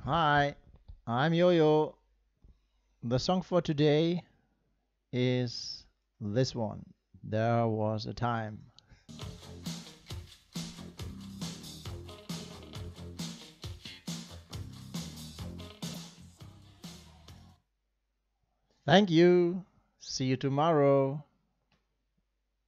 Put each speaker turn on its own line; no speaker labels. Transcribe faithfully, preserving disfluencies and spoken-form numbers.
Hi, I'm Yo-Yo. The song for today is this one. There was a time. Thank you. See you tomorrow.